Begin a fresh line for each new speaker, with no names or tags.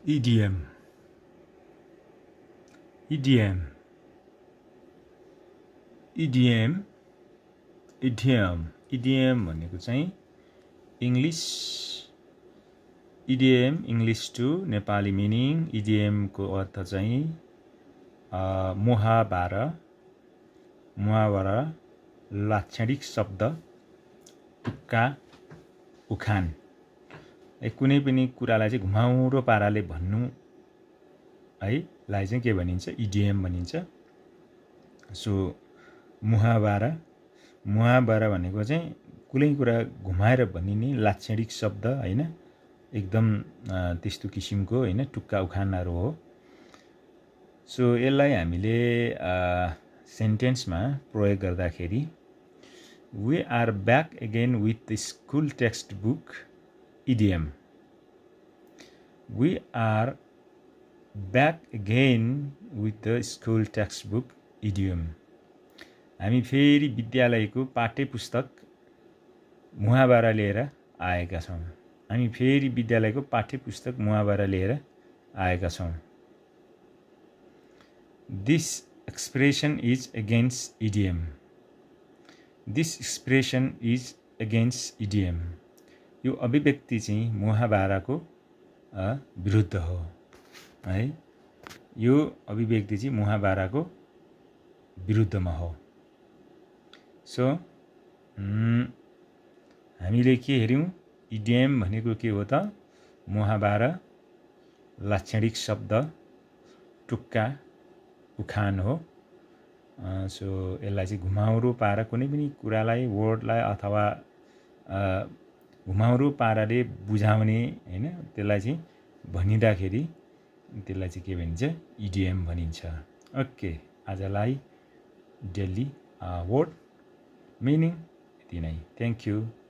Idiom. Idiom. Idiom. Idiom. Idiom भनेको चाहिँ English. Idiom English to Nepali meaning. Idiom को अर्थ चाहिँ मुहावरा. मुहावरा लाक्षणिक शब्द, तुक्का, उखान. कुनै पनि कुरालाई चाहिँ घुमाउरो पाराले भन्नु है लाई चाहिँ के भनिन्छ? इडियम भनिन्छ. सो मुहावरा. मुहावरा भनेको चाहिँ कुनै कुरा घुमाएर भनिने लाक्षणिक शब्द हैन, एकदम त्यस्तो किसिमको हैन, टुक्का उखानहरु हो. सो यसलाई हामीले सेन्टेन्समा प्रयोग गर्दाखेरि we are back again with the school textbook idiom. We are back again with the school textbook idiom. हामी फेरि विद्यालयको पाठ्यपुस्तक मुहावरा लिएर आएका छौं. हामी फेरि विद्यालयको पाठ्यपुस्तक मुहावरा लिएर आएका छौं. This expression is against idiom. This expression is against idiom. यो अभिव्यक्ति चाहिँ मुहावराको विरुद्ध हो है. यो अभिव्यक्ति चाहिँ मुहावराको विरुद्धमा हो. सो हामीले के हेर्यौं? इडियम भनेको के हो त? मुहावरा, लाक्षणिक शब्द, टुक्का, उखान हो. सो यसलाई चाहिँ घुमाउरो पारा कुनै पनि कुरालाई, वर्डलाई अथवा घुमाउरो पाराले बुझाउने हैन, त्यसलाई चाहिँ भनिदाखेरि त्यसलाई चाहिँ के भनिन्छ? इडियम भनिन्छ. ओके, आजलाई डेली वर्ड मिनिङ यति नै. Thank you.